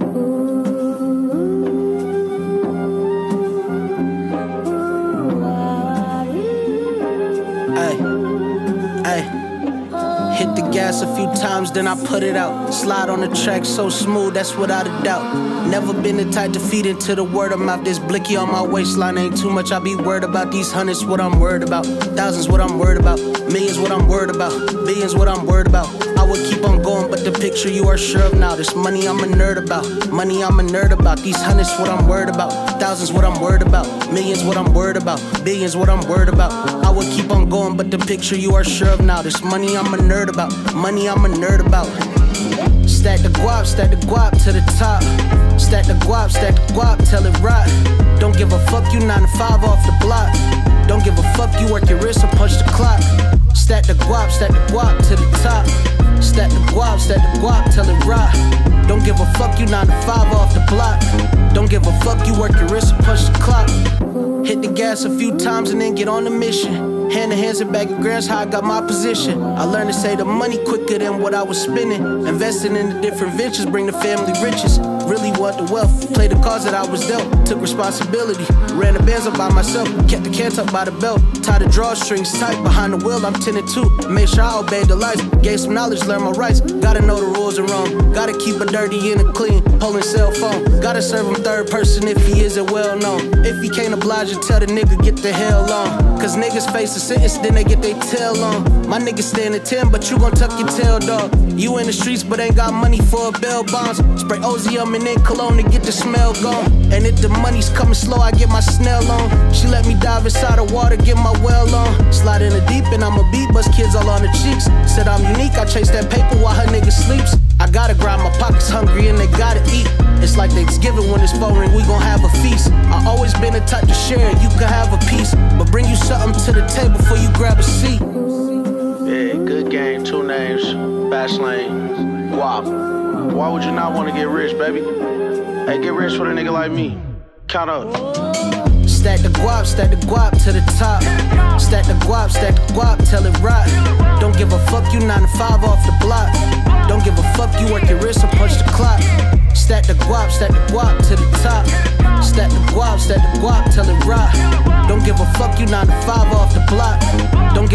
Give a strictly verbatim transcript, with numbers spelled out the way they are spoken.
Hit the gas a few times, then I put it out. Slide on the track so smooth, that's without a doubt. Never been the type to feed into the word of mouth. This blicky on my waistline ain't too much, I be worried about. These hundreds, what I'm worried about. Thousands, what I'm worried about. Millions, what I'm worried about. Billions, what I'm worried about. I would keep on going, but the picture you are sure of now. This money I'm a nerd about. Money I'm a nerd about. These hundreds, what I'm worried about. Thousands, what I'm worried about. Millions, what I'm worried about. Billions, what I'm worried about. I would keep on going, but the picture you are sure of now. This money I'm a nerd about. Money I'm a nerd about. Stack the guap, stack the guap to the top. Stack the guap, stack the guap till it rot. Don't give a fuck, you nine to five off the block. Don't give a fuck, you work your wrist or punch the clock. Stack the guap, stack the guap to the top. Stack the guap, stack the guap till it rot. Don't give a fuck, you nine to five off the block. Don't give a fuck, you work your wrist or punch the clock. Hit the gas a few times and then get on the mission. Hand in hands and bag of grams, how I got my position. I learned to save the money quicker than what I was spending. Investing in the different ventures, bring the family riches. Really want the wealth, play the cards that I was dealt. Took responsibility, ran the bands up by myself. Kept the cans up by the belt, tied the drawstrings tight. Behind the wheel, I'm tending to made sure I obeyed the lights. Gave some knowledge, learned my rights. Gotta know the rules are wrong. Gotta keep it dirty and a clean, holding cell phone. Gotta serve him third person if he isn't well known. If he can't oblige, you tell the nigga get the hell on. Cause niggas face a sentence, then they get their tail on. My niggas stand at ten, but you gon' tuck your tail, dog. You in the streets, but ain't got money for a bail bonds. Spray O Z on and then cologne to get the smell gone. And if the money's coming slow, I get my snail on. She let me dive inside the water, get my well on. Slide in the deep and I'm a beat, bust kids all on the cheeks. Said I'm unique, I chase that paper while her nigga sleeps. I gotta grind, my pockets hungry and they gotta eat. It's like Thanksgiving when this phone ring, we gon' have a feast. I always been the type to share, you can have a piece. But bring you something to the table before you grab a seat. Yeah, good game, two names, fast lane, guap. Why would you not want to get rich, baby? Hey, get rich with a nigga like me. Count up. Stack the guap, stack the guap to the top. Stack the guap, stack the guap till it rot. Don't give a fuck, you nine to five off the block. Don't give a fuck, you work your wrist or punch the clock. Stack the guap, stack the guap to the top. Stack the guap, stack the guap till it rot. Don't give a fuck, you nine to five off the block. Don't